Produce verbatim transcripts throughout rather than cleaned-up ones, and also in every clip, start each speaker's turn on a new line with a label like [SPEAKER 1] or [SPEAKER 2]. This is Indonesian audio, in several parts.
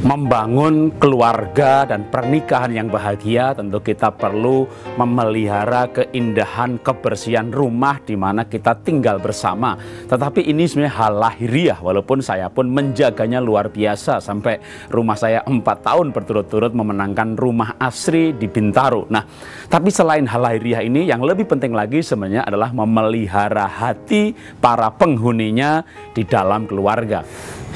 [SPEAKER 1] Membangun keluarga dan pernikahan yang bahagia, tentu kita perlu memelihara keindahan kebersihan rumah di mana kita tinggal bersama. Tetapi ini sebenarnya hal lahiriah, walaupun saya pun menjaganya luar biasa sampai rumah saya empat tahun berturut-turut memenangkan rumah asri di Bintaro. Nah, tapi selain hal lahiriah ini, yang lebih penting lagi sebenarnya adalah memelihara hati para penghuninya di dalam keluarga.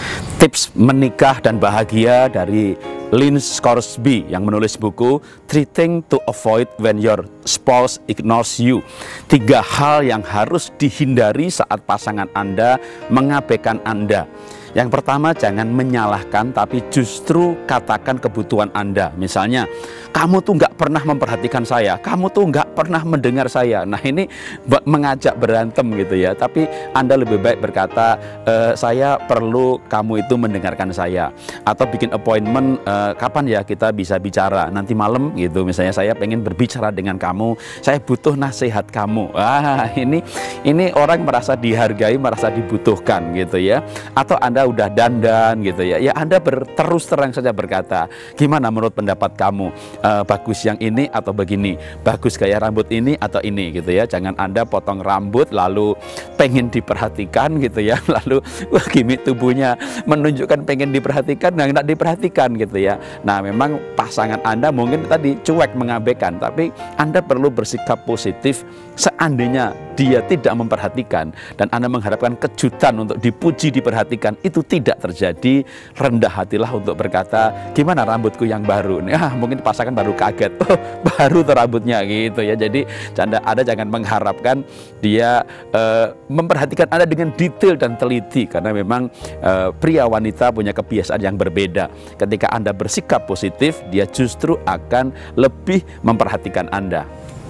[SPEAKER 1] Tips menikah dan bahagia dari Lynn Scoresby yang menulis buku Three Things to Avoid When Your Spouse Ignores You. Tiga hal yang harus dihindari saat pasangan Anda mengabaikan Anda. Yang pertama, jangan menyalahkan, tapi justru katakan kebutuhan Anda. Misalnya, kamu tuh nggak pernah memperhatikan saya, kamu tuh nggak pernah mendengar saya. Nah, ini mengajak berantem gitu ya. Tapi Anda lebih baik berkata, e, saya perlu kamu itu mendengarkan saya. Atau bikin appointment, e, kapan ya kita bisa bicara? Nanti malam gitu. Misalnya, saya pengen berbicara dengan kamu, saya butuh nasihat kamu. Wah, ini ini orang merasa dihargai, merasa dibutuhkan gitu ya. Atau Anda udah dandan gitu ya, ya Anda terus terang saja berkata, gimana menurut pendapat kamu, e, bagus yang ini atau begini, bagus gaya rambut ini atau ini gitu ya. Jangan Anda potong rambut lalu pengen diperhatikan gitu ya, lalu wah, gimmick tubuhnya menunjukkan pengen diperhatikan, nah nggak diperhatikan gitu ya. Nah, memang pasangan Anda mungkin tadi cuek mengabaikan, tapi Anda perlu bersikap positif. Seandainya dia tidak memperhatikan dan Anda mengharapkan kejutan untuk dipuji, diperhatikan, itu tidak terjadi, rendah hatilah untuk berkata, gimana rambutku yang baru? Nah, mungkin pasangan baru kaget, oh baru tuh rambutnya gitu ya. Jadi Anda jangan mengharapkan dia uh, memperhatikan Anda dengan detail dan teliti, karena memang uh, pria wanita punya kebiasaan yang berbeda. Ketika Anda bersikap positif, dia justru akan lebih memperhatikan Anda.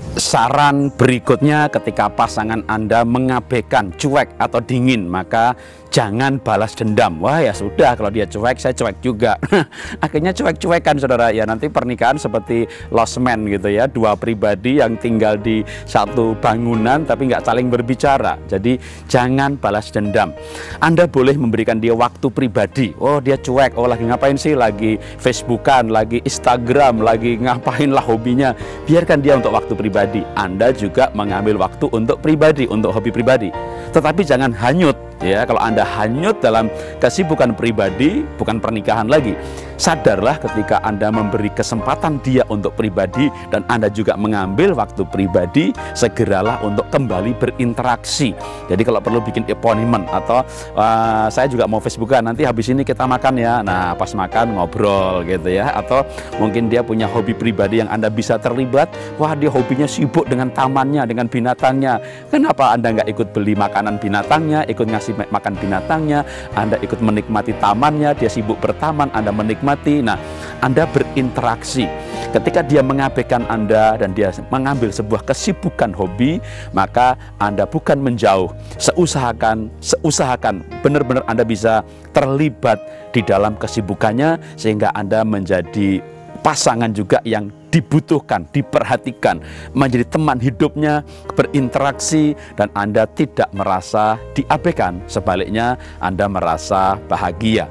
[SPEAKER 1] Saran berikutnya, ketika pasangan Anda mengabaikan, cuek atau dingin, maka jangan balas dendam. Wah, ya sudah, kalau dia cuek, saya cuek juga. Akhirnya cuek-cuekan, saudara. Ya, nanti pernikahan seperti lost man gitu ya. Dua pribadi yang tinggal di satu bangunan tapi nggak saling berbicara. Jadi, jangan balas dendam. Anda boleh memberikan dia waktu pribadi. Oh, dia cuek. Oh, lagi ngapain sih? Lagi Facebookan, lagi Instagram, lagi ngapain lah hobinya. Biarkan dia untuk waktu pribadi. Anda juga mengambil waktu untuk pribadi, untuk hobi pribadi. Tetapi jangan hanyut. Ya, kalau Anda hanyut dalam kesibukan pribadi, bukan pernikahan lagi. Sadarlah ketika Anda memberi kesempatan dia untuk pribadi dan Anda juga mengambil waktu pribadi, segeralah untuk kembali berinteraksi. Jadi kalau perlu bikin appointment atau uh, saya juga mau Facebookan, nanti habis ini kita makan ya. Nah, pas makan ngobrol gitu ya. Atau mungkin dia punya hobi pribadi yang Anda bisa terlibat. Wah, dia hobinya sibuk dengan tamannya, dengan binatangnya. Kenapa Anda nggak ikut beli makanan binatangnya, ikut ngasih makan binatangnya, Anda ikut menikmati tamannya, dia sibuk bertaman, Anda menikmati. Nah, Anda berinteraksi. Ketika dia mengabaikan Anda dan dia mengambil sebuah kesibukan hobi, maka Anda bukan menjauh. Seusahakan, seusahakan benar-benar Anda bisa terlibat di dalam kesibukannya, sehingga Anda menjadi pasangan juga yang dibutuhkan, diperhatikan, menjadi teman hidupnya, berinteraksi, dan Anda tidak merasa diabaikan. Sebaliknya, Anda merasa bahagia.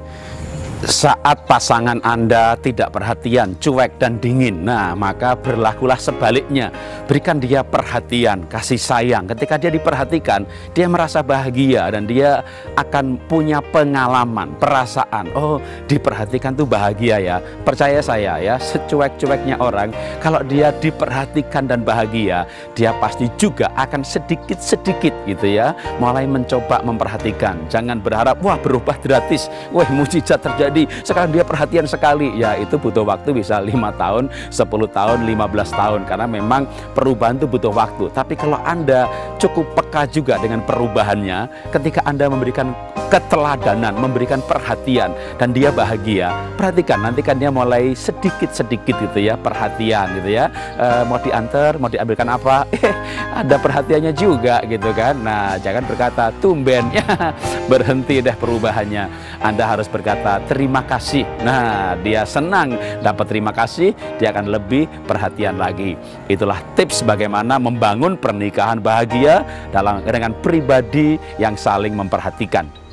[SPEAKER 1] Saat pasangan Anda tidak perhatian, cuek dan dingin, nah maka berlakulah sebaliknya. Berikan dia perhatian, kasih sayang. Ketika dia diperhatikan, dia merasa bahagia dan dia akan punya pengalaman, perasaan, oh diperhatikan tuh bahagia ya. Percaya saya ya, secuek-cueknya orang, kalau dia diperhatikan dan bahagia, dia pasti juga akan sedikit-sedikit gitu ya, mulai mencoba memperhatikan. Jangan berharap, wah berubah gratis, wah mujizat terjadi, sekarang dia perhatian sekali. Ya, itu butuh waktu, bisa lima tahun, sepuluh tahun, lima belas tahun, karena memang perubahan itu butuh waktu. Tapi kalau Anda cukup peka juga dengan perubahannya, ketika Anda memberikan keteladanan, memberikan perhatian, dan dia bahagia, perhatikan, nanti kan dia mulai sedikit-sedikit gitu ya, perhatian gitu ya, e, mau diantar, mau diambilkan apa, eh ada perhatiannya juga gitu kan. Nah, jangan berkata tumben ya, berhenti deh perubahannya. Anda harus berkata terima kasih. Nah, dia senang dapat terima kasih, dia akan lebih perhatian lagi. Itulah tips bagaimana membangun pernikahan bahagia dalam dengan pribadi yang saling memperhatikan.